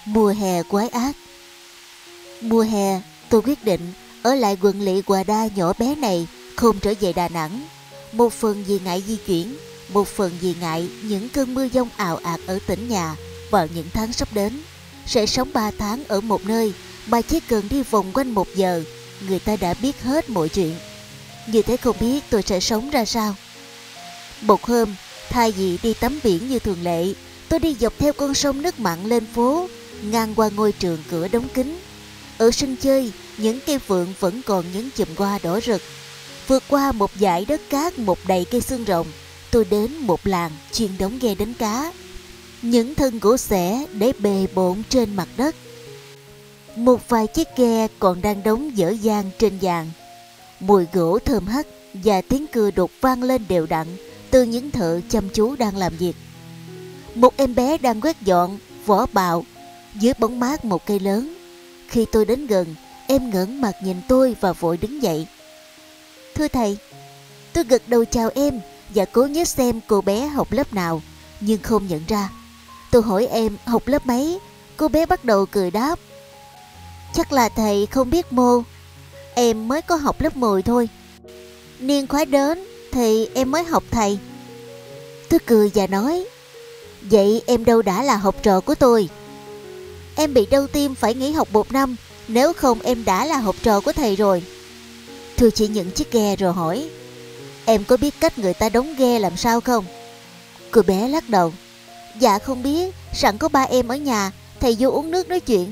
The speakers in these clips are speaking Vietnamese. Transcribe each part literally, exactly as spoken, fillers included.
Mùa hè quái ác. Mùa hè, tôi quyết định ở lại quận lỵ Hòa Đa nhỏ bé này, không trở về Đà Nẵng. Một phần vì ngại di chuyển, một phần vì ngại những cơn mưa giông ào ạt ở tỉnh nhà vào những tháng sắp đến. Sẽ sống ba tháng ở một nơi mà chỉ cần đi vòng quanh một giờ, người ta đã biết hết mọi chuyện. Như thế không biết tôi sẽ sống ra sao. Một hôm, thay vì đi tắm biển như thường lệ, tôi đi dọc theo con sông nước mặn lên phố, ngang qua ngôi trường cửa đóng kín. Ở sân chơi, những cây phượng vẫn còn những chùm hoa đỏ rực. Vượt qua một dải đất cát một đầy cây xương rồng, tôi đến một làng chuyên đóng ghe đánh cá. Những thân gỗ xẻ để bề bộn trên mặt đất. Một vài chiếc ghe còn đang đóng dở dang trên vàng. Mùi gỗ thơm hắc và tiếng cưa đục vang lên đều đặn từ những thợ chăm chú đang làm việc. Một em bé đang quét dọn vỏ bào dưới bóng mát một cây lớn. Khi tôi đến gần, em ngẩng mặt nhìn tôi và vội đứng dậy. Thưa thầy. Tôi gật đầu chào em và cố nhớ xem cô bé học lớp nào, nhưng không nhận ra. Tôi hỏi em học lớp mấy. Cô bé bắt đầu cười đáp. Chắc là thầy không biết mô. Em mới có học lớp mười thôi. Niên khóa đến thì em mới học thầy. Tôi cười và nói. Vậy em đâu đã là học trò của tôi. Em bị đau tim phải nghỉ học một năm, nếu không em đã là học trò của thầy rồi. Tôi chỉ những chiếc ghe rồi hỏi. Em có biết cách người ta đóng ghe làm sao không? Cô bé lắc đầu. Dạ không biết, sẵn có ba em ở nhà, thầy vô uống nước nói chuyện.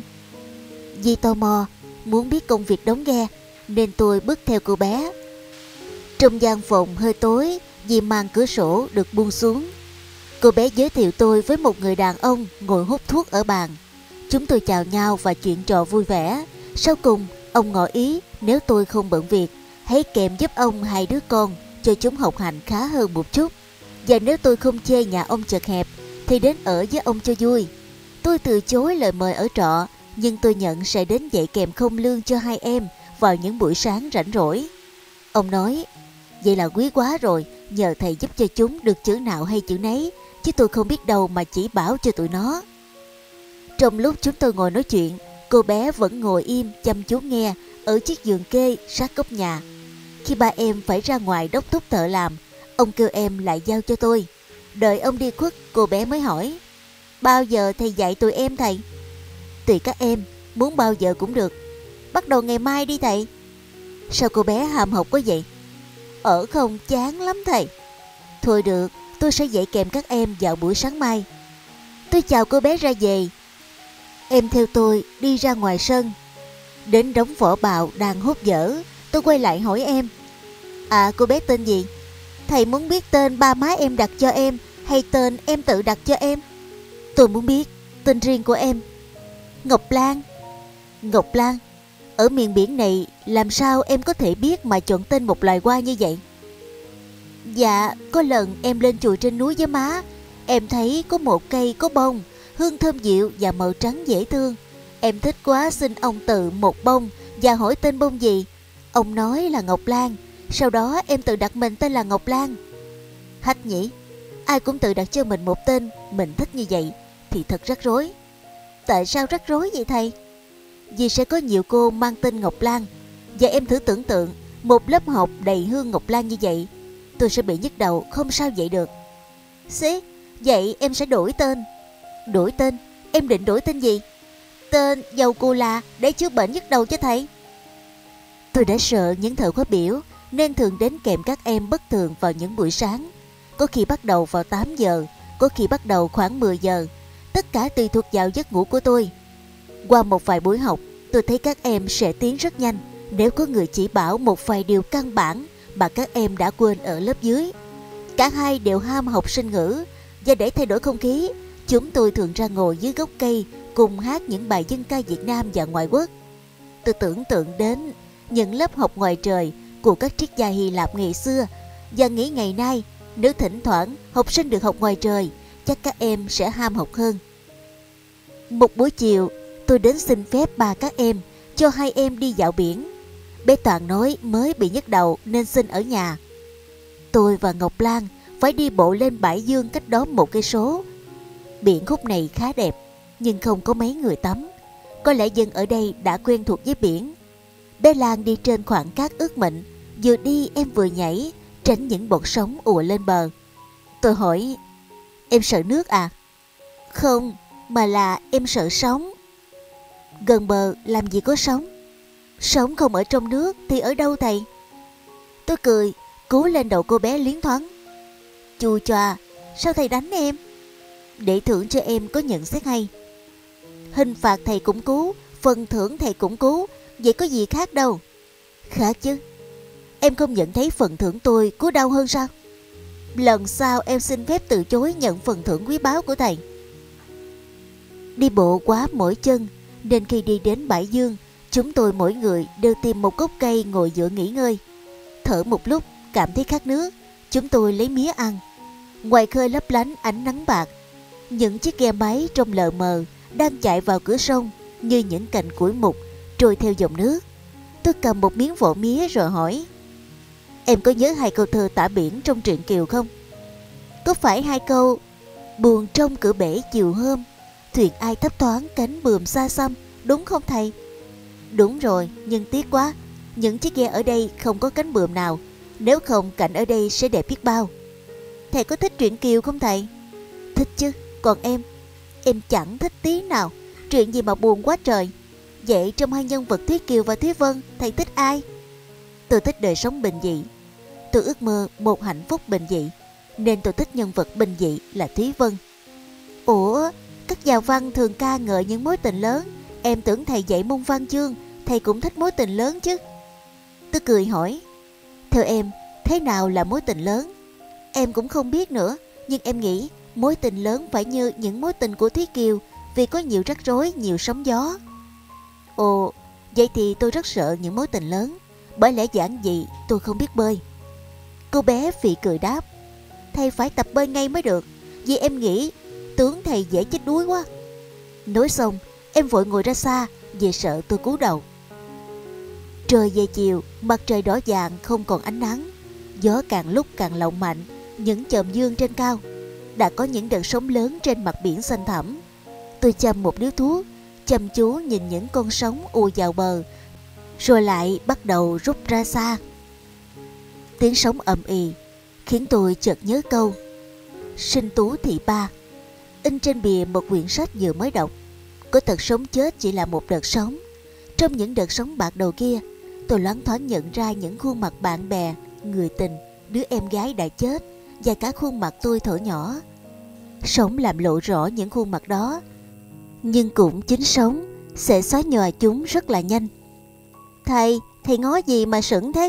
Vì tò mò, muốn biết công việc đóng ghe, nên tôi bước theo cô bé. Trong gian phòng hơi tối vì màn cửa sổ được buông xuống. Cô bé giới thiệu tôi với một người đàn ông ngồi hút thuốc ở bàn. Chúng tôi chào nhau và chuyện trò vui vẻ. Sau cùng, ông ngỏ ý nếu tôi không bận việc, hãy kèm giúp ông hai đứa con cho chúng học hành khá hơn một chút. Và nếu tôi không chê nhà ông chật hẹp, thì đến ở với ông cho vui. Tôi từ chối lời mời ở trọ, nhưng tôi nhận sẽ đến dạy kèm không lương cho hai em vào những buổi sáng rảnh rỗi. Ông nói, vậy là quý quá rồi, nhờ thầy giúp cho chúng được chữ nào hay chữ nấy, chứ tôi không biết đâu mà chỉ bảo cho tụi nó. Trong lúc chúng tôi ngồi nói chuyện, cô bé vẫn ngồi im chăm chú nghe ở chiếc giường kê sát góc nhà. Khi ba em phải ra ngoài đốc thúc thợ làm, ông kêu em lại giao cho tôi. Đợi ông đi khuất, cô bé mới hỏi. Bao giờ thầy dạy tụi em thầy? Tùy các em, muốn bao giờ cũng được. Bắt đầu ngày mai đi thầy. Sao cô bé ham học quá vậy? Ở không chán lắm thầy. Thôi được, tôi sẽ dạy kèm các em vào buổi sáng mai. Tôi chào cô bé ra về. Em theo tôi đi ra ngoài sân. Đến đống vỏ bào đang hút dở, tôi quay lại hỏi em. À, cô bé tên gì? Thầy muốn biết tên ba má em đặt cho em hay tên em tự đặt cho em? Tôi muốn biết tên riêng của em. Ngọc Lan. Ngọc Lan? Ở miền biển này làm sao em có thể biết mà chọn tên một loài hoa như vậy? Dạ, có lần em lên chùa trên núi với má, em thấy có một cây có bông, hương thơm dịu và màu trắng dễ thương. Em thích quá xin ông tự một bông và hỏi tên bông gì. Ông nói là Ngọc Lan. Sau đó em tự đặt mình tên là Ngọc Lan. Hách nhỉ? Ai cũng tự đặt cho mình một tên mình thích như vậy thì thật rắc rối. Tại sao rắc rối vậy thầy? Vì sẽ có nhiều cô mang tên Ngọc Lan. Và em thử tưởng tượng một lớp học đầy hương Ngọc Lan như vậy, tôi sẽ bị nhức đầu không sao vậy được. Xí, vậy em sẽ đổi tên. Đổi tên? Em định đổi tên gì? Tên dầu cù là để chữa bệnh nhức đầu cho thầy. Tôi đã sợ những thợ khóa biểu nên thường đến kèm các em bất thường vào những buổi sáng. Có khi bắt đầu vào tám giờ, có khi bắt đầu khoảng mười giờ. Tất cả tùy thuộc vào giấc ngủ của tôi. Qua một vài buổi học, tôi thấy các em sẽ tiến rất nhanh nếu có người chỉ bảo một vài điều căn bản mà các em đã quên ở lớp dưới. Cả hai đều ham học sinh ngữ, và để thay đổi không khí, chúng tôi thường ra ngồi dưới gốc cây cùng hát những bài dân ca Việt Nam và ngoại quốc. Tôi tưởng tượng đến những lớp học ngoài trời của các triết gia Hy Lạp ngày xưa và nghĩ ngày nay nếu thỉnh thoảng học sinh được học ngoài trời, chắc các em sẽ ham học hơn. Một buổi chiều, tôi đến xin phép ba các em cho hai em đi dạo biển. Bé Toàn nói mới bị nhức đầu nên xin ở nhà. Tôi và Ngọc Lan phải đi bộ lên bãi dương cách đó một cây số. Biển khúc này khá đẹp. nhưng không có mấy người tắm. Có lẽ dân ở đây đã quen thuộc với biển. Bé Lan đi trên khoảng cát ướt mịn, vừa đi em vừa nhảy, tránh những bọt sóng ùa lên bờ. Tôi hỏi, em sợ nước à? Không, mà là em sợ sóng. Gần bờ làm gì có sóng? Sóng không ở trong nước thì ở đâu thầy? Tôi cười, cú lên đầu cô bé liến thoáng. Chù chà, sao thầy đánh em? Để thưởng cho em có nhận xét hay. Hình phạt thầy cũng cứu, phần thưởng thầy cũng cứu, vậy có gì khác đâu. Khác chứ. Em không nhận thấy phần thưởng tôi cứu đau hơn sao? Lần sau em xin phép từ chối nhận phần thưởng quý báu của thầy. Đi bộ quá mỏi chân, nên khi đi đến bãi dương, chúng tôi mỗi người đều tìm một gốc cây ngồi giữa nghỉ ngơi. Thở một lúc, cảm thấy khát nước, chúng tôi lấy mía ăn. Ngoài khơi lấp lánh ánh nắng bạc, những chiếc ghe máy trong lờ mờ đang chạy vào cửa sông như những cành củi mục trôi theo dòng nước. Tôi cầm một miếng vỏ mía rồi hỏi, em có nhớ hai câu thơ tả biển trong truyện Kiều không? Có phải hai câu buồn trong cửa bể chiều hôm, thuyền ai thấp thoáng cánh buồm xa xăm, đúng không thầy? Đúng rồi, nhưng tiếc quá, những chiếc ghe ở đây không có cánh buồm nào, nếu không cảnh ở đây sẽ đẹp biết bao. Thầy có thích truyện Kiều không thầy? Thích chứ, còn em? Em chẳng thích tí nào, chuyện gì mà buồn quá trời. Vậy trong hai nhân vật Thúy Kiều và Thúy Vân, thầy thích ai? Tôi thích đời sống bình dị. Tôi ước mơ một hạnh phúc bình dị, nên tôi thích nhân vật bình dị là Thúy Vân. Ủa, các nhà văn thường ca ngợi những mối tình lớn, em tưởng thầy dạy môn văn chương, thầy cũng thích mối tình lớn chứ? Tôi cười hỏi, theo em, thế nào là mối tình lớn? Em cũng không biết nữa, nhưng em nghĩ mối tình lớn phải như những mối tình của Thúy Kiều, vì có nhiều rắc rối, nhiều sóng gió. Ồ, vậy thì tôi rất sợ những mối tình lớn, bởi lẽ giản dị tôi không biết bơi. Cô bé phì cười đáp, thầy phải tập bơi ngay mới được, vì em nghĩ tướng thầy dễ chết đuối quá. Nói xong, em vội ngồi ra xa vì sợ tôi cú đầu. Trời về chiều, mặt trời đỏ vàng không còn ánh nắng, gió càng lúc càng lộng mạnh, những chòm dương trên cao. Đã có những đợt sóng lớn trên mặt biển xanh thẳm. Tôi châm một điếu thuốc, chăm chú nhìn những con sóng ùa vào bờ, rồi lại bắt đầu rút ra xa. Tiếng sóng ầm ì khiến tôi chợt nhớ câu Sinh Tú Thị Ba, in trên bìa một quyển sách vừa mới đọc. Có thật sống chết chỉ là một đợt sóng. Trong những đợt sóng bạc đầu kia, tôi loáng thoáng nhận ra những khuôn mặt bạn bè, người tình, đứa em gái đã chết, và cả khuôn mặt tôi thuở nhỏ. Sóng làm lộ rõ những khuôn mặt đó, nhưng cũng chính sóng sẽ xóa nhòa chúng rất là nhanh. Thầy, thầy ngó gì mà sững thế?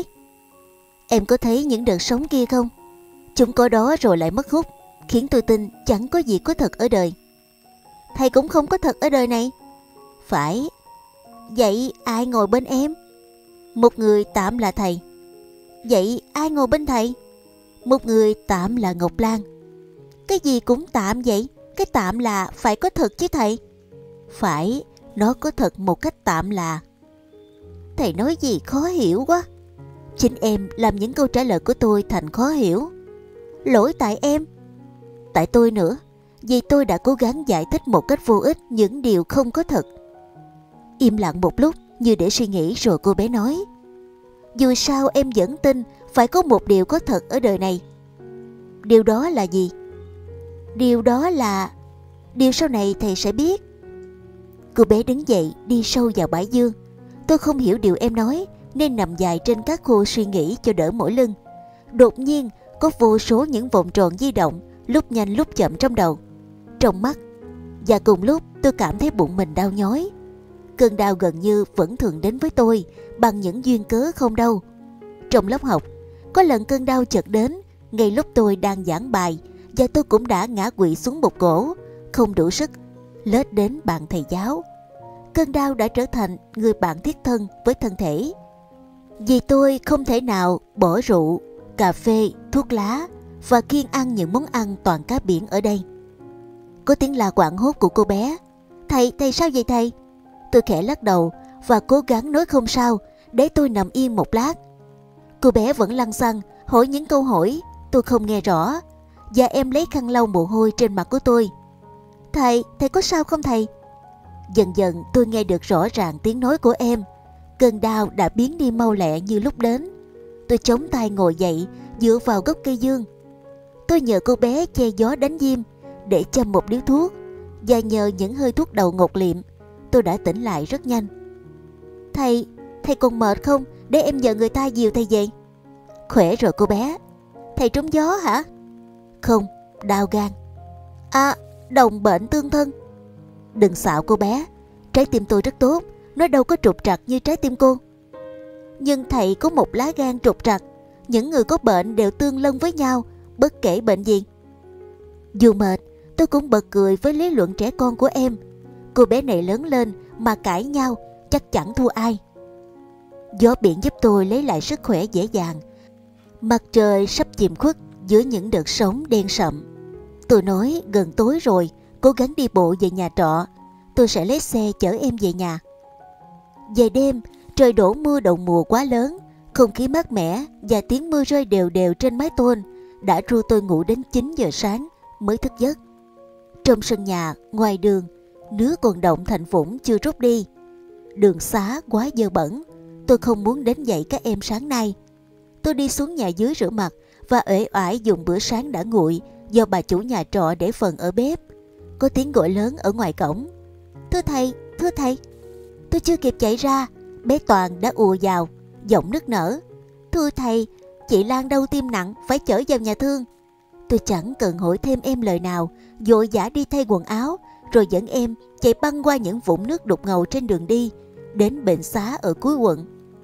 Em có thấy những đợt sóng kia không? Chúng có đó rồi lại mất hút, khiến tôi tin chẳng có gì có thật ở đời. Thầy cũng không có thật ở đời này. Phải. Vậy ai ngồi bên em? Một người tạm là thầy. Vậy ai ngồi bên thầy? Một người tạm là Ngọc Lan. Cái gì cũng tạm vậy, cái tạm là phải có thật chứ thầy. Phải, nó có thật một cách tạm là. Thầy nói gì khó hiểu quá. Chính em làm những câu trả lời của tôi thành khó hiểu. Lỗi tại em. Tại tôi nữa, vì tôi đã cố gắng giải thích một cách vô ích những điều không có thật. Im lặng một lúc như để suy nghĩ, rồi cô bé nói, dù sao em vẫn tin phải có một điều có thật ở đời này. Điều đó là gì? Điều đó là... Điều sau này thầy sẽ biết. Cô bé đứng dậy đi sâu vào bãi dương. Tôi không hiểu điều em nói nên nằm dài trên các khô suy nghĩ cho đỡ mỏi lưng. Đột nhiên có vô số những vòng tròn di động, lúc nhanh lúc chậm trong đầu, trong mắt. Và cùng lúc tôi cảm thấy bụng mình đau nhói. Cơn đau gần như vẫn thường đến với tôi bằng những duyên cớ không đâu. Trong lớp học, có lần cơn đau chợt đến ngay lúc tôi đang giảng bài, và tôi cũng đã ngã quỵ xuống một cổ, không đủ sức lết đến bàn thầy giáo. Cơn đau đã trở thành người bạn thiết thân với thân thể. Vì tôi không thể nào bỏ rượu, cà phê, thuốc lá và kiêng ăn những món ăn toàn cá biển ở đây. Có tiếng la quảng hốt của cô bé. Thầy, thầy sao vậy thầy? Tôi khẽ lắc đầu và cố gắng nói không sao để tôi nằm yên một lát. Cô bé vẫn lăng xăng hỏi những câu hỏi tôi không nghe rõ, và em lấy khăn lau mồ hôi trên mặt của tôi. Thầy, thầy có sao không thầy? Dần dần tôi nghe được rõ ràng tiếng nói của em. Cơn đau đã biến đi mau lẹ như lúc đến. Tôi chống tay ngồi dậy, dựa vào gốc cây dương. Tôi nhờ cô bé che gió đánh diêm để châm một điếu thuốc, và nhờ những hơi thuốc đầu ngột liệm, tôi đã tỉnh lại rất nhanh. Thầy, thầy còn mệt không? Để em nhờ người ta dìu thầy về. Khỏe rồi cô bé. Thầy trúng gió hả? Không, đau gan. À, đồng bệnh tương thân. Đừng xạo cô bé, trái tim tôi rất tốt, nó đâu có trục trặc như trái tim cô. Nhưng thầy có một lá gan trục trặc. Những người có bệnh đều tương lân với nhau, bất kể bệnh gì. Dù mệt, tôi cũng bật cười với lý luận trẻ con của em. Cô bé này lớn lên mà cãi nhau, chắc chẳng thua ai. Gió biển giúp tôi lấy lại sức khỏe dễ dàng. Mặt trời sắp chìm khuất giữa những đợt sóng đen sậm. Tôi nói gần tối rồi, cố gắng đi bộ về nhà trọ. Tôi sẽ lấy xe chở em về nhà. Về đêm, trời đổ mưa đầu mùa quá lớn. Không khí mát mẻ và tiếng mưa rơi đều đều trên mái tôn đã ru tôi ngủ đến chín giờ sáng mới thức giấc. Trong sân nhà, ngoài đường, nước còn động thành vũng chưa rút đi. Đường xá quá dơ bẩn. Tôi không muốn đến dậy các em sáng nay. Tôi đi xuống nhà dưới rửa mặt và uể oải dùng bữa sáng đã nguội do bà chủ nhà trọ để phần ở bếp. Có tiếng gọi lớn ở ngoài cổng. Thưa thầy, thưa thầy. Tôi chưa kịp chạy ra, bé Toàn đã ùa vào, giọng nức nở. Thưa thầy, chị Lan đau tim nặng, phải chở vào nhà thương. Tôi chẳng cần hỏi thêm em lời nào, vội vã đi thay quần áo, rồi dẫn em chạy băng qua những vũng nước đục ngầu trên đường đi, đến bệnh xá ở cuối quận.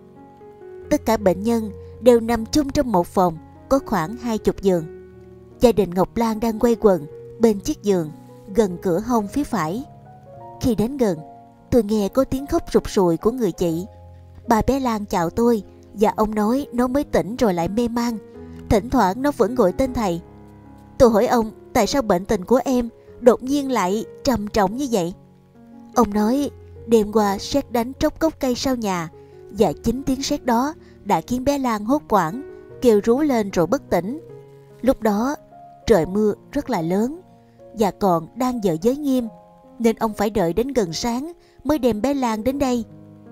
Tất cả bệnh nhân đều nằm chung trong một phòng, có khoảng hai chục giường. Gia đình Ngọc Lan đang quây quần bên chiếc giường gần cửa hông phía phải. Khi đến gần, tôi nghe có tiếng khóc sụt sùi của người chị. Bà bé Lan chào tôi và ông nói nó mới tỉnh rồi lại mê man. Thỉnh thoảng nó vẫn gọi tên thầy. Tôi hỏi ông tại sao bệnh tình của em đột nhiên lại trầm trọng như vậy. Ông nói đêm qua sét đánh tróc gốc cây sau nhà, và chính tiếng sét đó đã khiến bé Lan hốt hoảng, kêu rú lên rồi bất tỉnh. Lúc đó trời mưa rất là lớn và còn đang giờ giới nghiêm, nên ông phải đợi đến gần sáng mới đem bé Lan đến đây.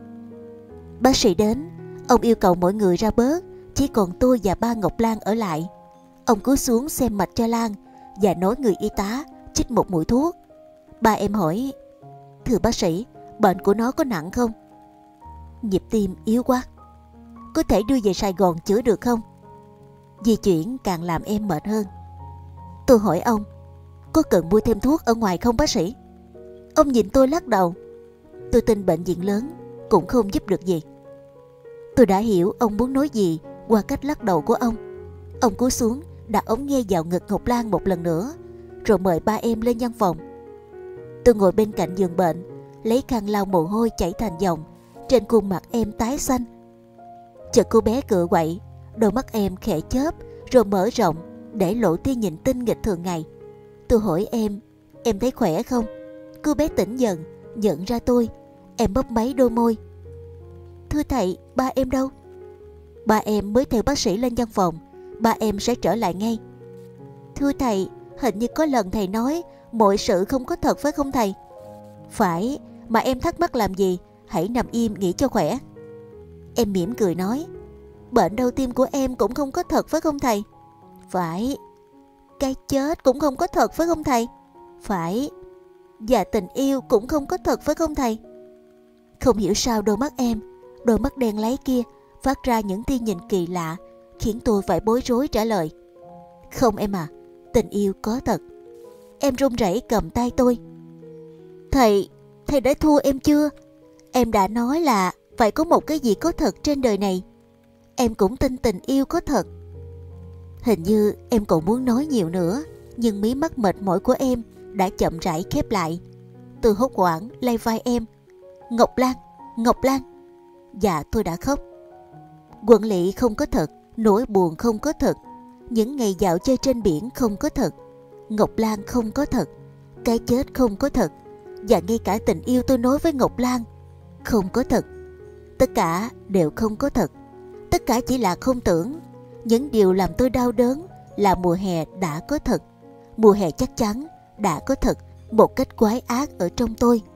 Bác sĩ đến, ông yêu cầu mọi người ra bớt, chỉ còn tôi và ba Ngọc Lan ở lại. Ông cúi xuống xem mạch cho Lan và nói người y tá chích một mũi thuốc. Ba em hỏi, thưa bác sĩ, bệnh của nó có nặng không? Nhịp tim yếu quá. Có thể đưa về Sài Gòn chữa được không? Di chuyển càng làm em mệt hơn. Tôi hỏi ông, có cần mua thêm thuốc ở ngoài không bác sĩ? Ông nhìn tôi lắc đầu. Tôi tin bệnh viện lớn cũng không giúp được gì. Tôi đã hiểu ông muốn nói gì qua cách lắc đầu của ông. Ông cúi xuống đặt ống nghe vào ngực Ngọc Lan một lần nữa, rồi mời ba em lên văn phòng. Tôi ngồi bên cạnh giường bệnh, lấy khăn lau mồ hôi chảy thành dòng trên khuôn mặt em tái xanh. Chợt cô bé cựa quậy, đôi mắt em khẽ chớp rồi mở rộng để lộ tia nhìn tinh nghịch thường ngày. Tôi hỏi em, em thấy khỏe không? Cô bé tỉnh dần, nhận ra tôi. Em bấp máy đôi môi. Thưa thầy, ba em đâu? Ba em mới theo bác sĩ lên văn phòng, ba em sẽ trở lại ngay. Thưa thầy, hình như có lần thầy nói mọi sự không có thật phải không thầy? Phải, mà em thắc mắc làm gì, hãy nằm im nghỉ cho khỏe. Em mỉm cười nói, bệnh đau tim của em cũng không có thật phải không thầy? Phải. Cái chết cũng không có thật phải không thầy? Phải. Và tình yêu cũng không có thật phải không thầy? Không hiểu sao đôi mắt em, đôi mắt đen láy kia phát ra những tia nhìn kỳ lạ, khiến tôi phải bối rối trả lời. Không em à, tình yêu có thật. Em run rẩy cầm tay tôi. Thầy, thầy đã thua em chưa? Em đã nói là phải có một cái gì có thật trên đời này. Em cũng tin tình yêu có thật. Hình như em còn muốn nói nhiều nữa, nhưng mí mắt mệt mỏi của em đã chậm rãi khép lại. Tôi hốt hoảng lay vai em. Ngọc Lan, Ngọc Lan. Dạ tôi đã khóc. Quận lỵ không có thật, nỗi buồn không có thật, những ngày dạo chơi trên biển không có thật, Ngọc Lan không có thật, cái chết không có thật, và ngay cả tình yêu tôi nói với Ngọc Lan không có thật. Tất cả đều không có thật. Tất cả chỉ là không tưởng. Những điều làm tôi đau đớn là mùa hè đã có thật. Mùa hè chắc chắn đã có thật một cách quái ác ở trong tôi.